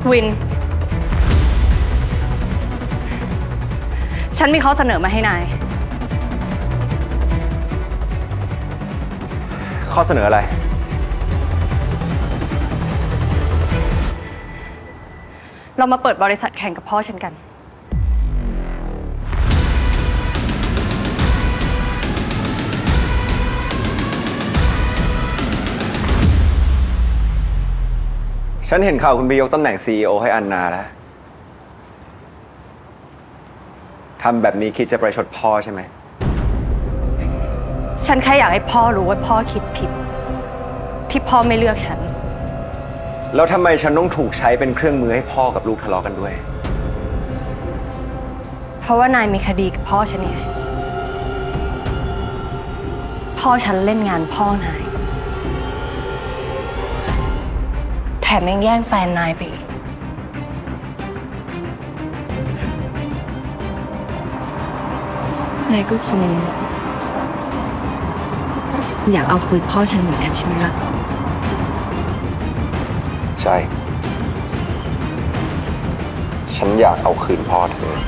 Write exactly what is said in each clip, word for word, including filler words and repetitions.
วินฉันมีข้อเสนอมาให้นายข้อเสนออะไรเรามาเปิดบริษัทแข่งกับพ่อฉันกันฉันเห็นข่าวคุณไปยกตำแหน่ง ซี อี โอ ให้อันนาแล้วทำแบบนี้คิดจะประชดพ่อใช่ไหมฉันแค่อยากให้พ่อรู้ว่าพ่อคิดผิดที่พ่อไม่เลือกฉันแล้วทำไมฉันต้องถูกใช้เป็นเครื่องมือให้พ่อกับลูกทะเลาะกันด้วยเพราะว่านายมีคดีกับพ่อฉันไงพ่อฉันเล่นงานพ่อนายแถมยังแย่งแฟนนายไปอีกนายก็คงอยากเอาคืนพ่อฉันเหมือนกันใช่ไหมล่ะใช่ฉันอยากเอาคืนพ่อเธอ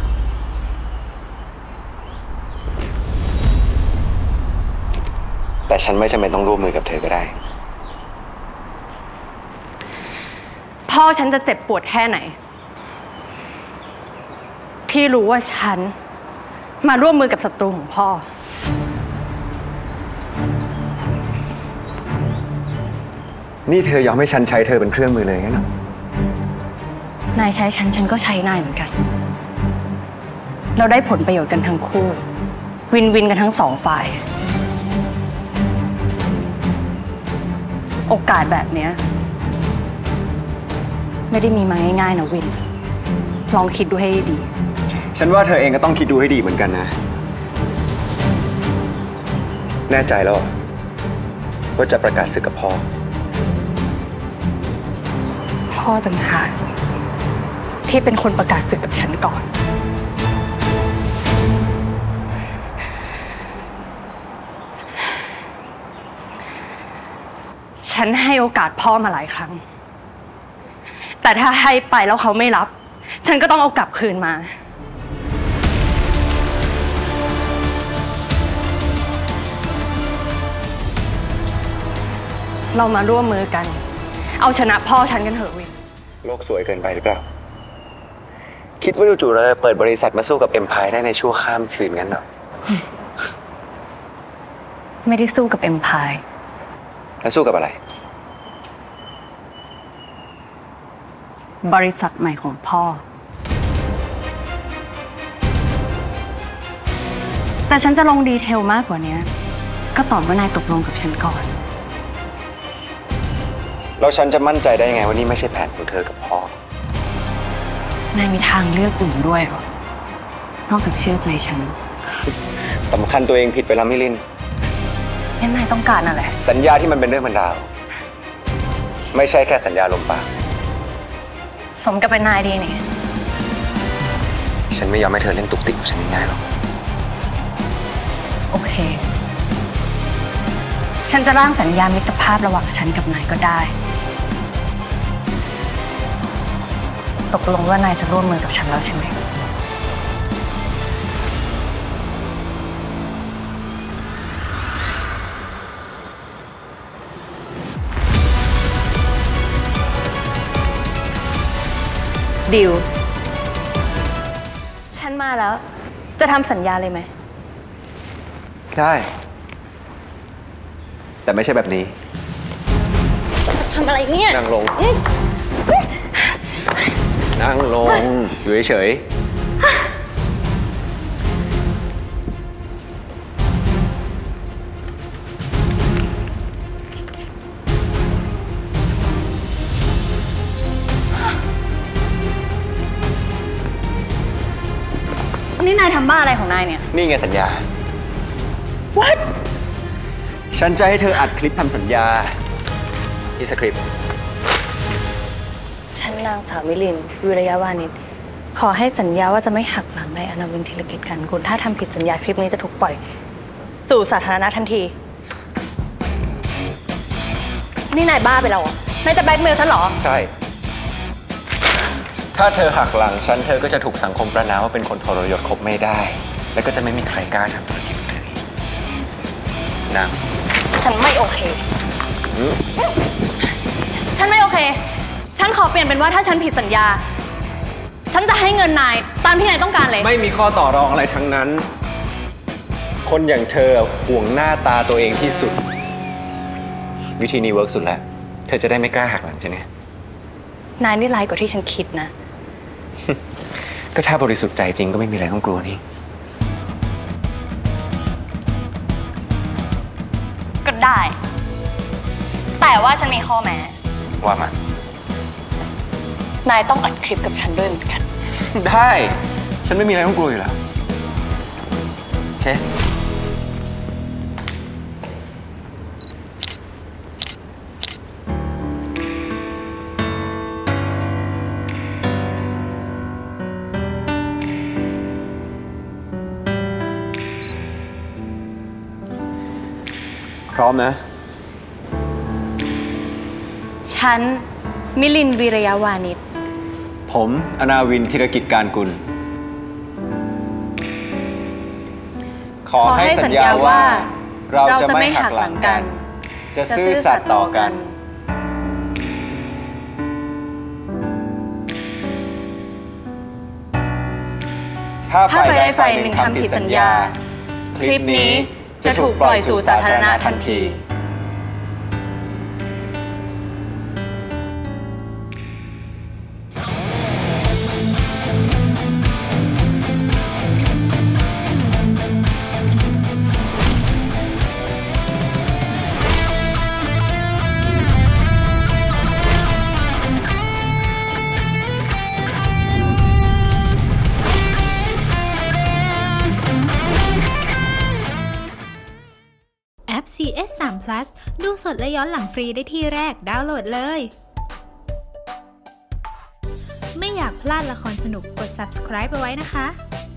แต่ฉันไม่จำเป็นต้องร่วมมือกับเธอก็ได้พ่อฉันจะเจ็บปวดแค่ไหนที่รู้ว่าฉันมาร่วมมือกับศัตรูของพ่อนี่เธอยอมให้ฉันใช้เธอเป็นเครื่องมือเลยงั้นเหรอนายใช้ฉันฉันก็ใช้นายเหมือนกันเราได้ผลประโยชน์กันทั้งคู่วินวินกันทั้งสองฝ่ายโอกาสแบบนี้ไม่ได้มีมาง่ายๆนะวินลองคิดดูให้ดีฉันว่าเธอเองก็ต้องคิดดูให้ดีเหมือนกันนะแน่ใจแล้วว่าจะประกาศศึกกับพ่อพ่อจังหากที่เป็นคนประกาศศึกกับฉันก่อนฉันให้โอกาสพ่อมาหลายครั้งแต่ถ้าให้ไปแล้วเขาไม่รับฉันก็ต้องเอากลับคืนมาเรามาร่วมมือกันเอาชนะพ่อฉันกันเถอะวินโลกสวยเกินไปหรือเปล่าคิดว่าจู่ๆเราจะเปิดบริษัทมาสู้กับเอ็มไพร์ได้ในชั่วข้ามคืนงั้นเหรอไม่ได้สู้กับเอ็มไพร์แล้วสู้กับอะไรบริษัทใหม่ของพ่อแต่ฉันจะลงดีเทลมากกว่านี้ก็ต่อเมื่อนายตกลงกับฉันก่อนแล้วฉันจะมั่นใจได้ยังไงว่านี่ไม่ใช่แผนของเธอกับพ่อนายมีทางเลือกอื่นด้วยหรอนอกจากเชื่อใจฉันสำคัญตัวเองผิดไปแล้วมิลินงั้นนายต้องการอะไรสัญญาที่มันเป็นเรื่องบรรดาไม่ใช่แค่สัญญาลมปากสมกับเป็นนายดีนี่ฉันไม่ยอมให้เธอเล่นตุกติกกับฉันง่ายๆหรอกโอเคฉันจะร่างสัญญามิตรภาพระหว่างฉันกับนายก็ได้ตกลงว่านายจะร่วมมือกับฉันแล้วใช่ไหมดิวฉันมาแล้วจะทำสัญญาเลยไหมได้แต่ไม่ใช่แบบนี้ทำอะไรเนี่ยนั่งลงนั่งลงอยู่เฉยนี่นายทำบ้าอะไรของนายเนี่ยนี่ไงสัญญา What ฉันจะให้เธออัดคลิปทำสัญญาที่สคริปต์ฉันนางสาวมิลินวิริยาวานิชขอให้สัญญาว่าจะไม่หักหลังนายอนาวินธีรกิจกันกุลถ้าทำผิดสัญญาคลิปนี้จะถูกปล่อยสู่สาธารณะทันทีนี่นายบ้าไปแล้วเหรอนายจะแบล็กเมลฉันเหรอใช่ถ้าเธอหักหลังฉันเธอก็จะถูกสังคมประณามว่าเป็นคนทรยศคบไม่ได้ แล้วก็จะไม่มีใครกล้าทำธุรกิจกับเธออีกนางฉันไม่โอเคฉันไม่โอเคฉันขอเปลี่ยนเป็นว่าถ้าฉันผิดสัญญาฉันจะให้เงินนายตามที่นายต้องการเลยไม่มีข้อต่อรองอะไรทั้งนั้นคนอย่างเธอห่วงหน้าตาตัวเองที่สุดวิธีนี้เวิร์กสุดแล้วเธอจะได้ไม่กล้าหักหลังฉันไงนายนี่ร้ายกว่าที่ฉันคิดนะก็ถ้าบริสุทธิ์ใจจริงก็ไม่มีอะไรต้องกลัวนี่ก็ได้ แต่ว่าฉันมีข้อแม้ว่ามานายต้องอัดคลิปกับฉันด้วยเหมือนกันได้ฉันไม่มีอะไรต้องกลัวอยู่แล้วโอเคพร้อมนะฉันมิลินวีระยะวานิชผมอนาวินธีรกิจการกุลขอให้สัญญาว่าเราจะไม่หักหลังกันจะซื่อสัตย์ต่อกันถ้าฝ่ายใดฝ่ายหนึ่งทำผิดสัญญาคลิปนี้จะถูกปล่อยสู่สาธารณะทันทีแอป ซี เอส ทรี พลัส ดูสดและย้อนหลังฟรีได้ที่แรกดาวน์โหลดเลย ไม่อยากพลาดละครสนุกกด ซับสไครบ์ เอาไว้นะคะ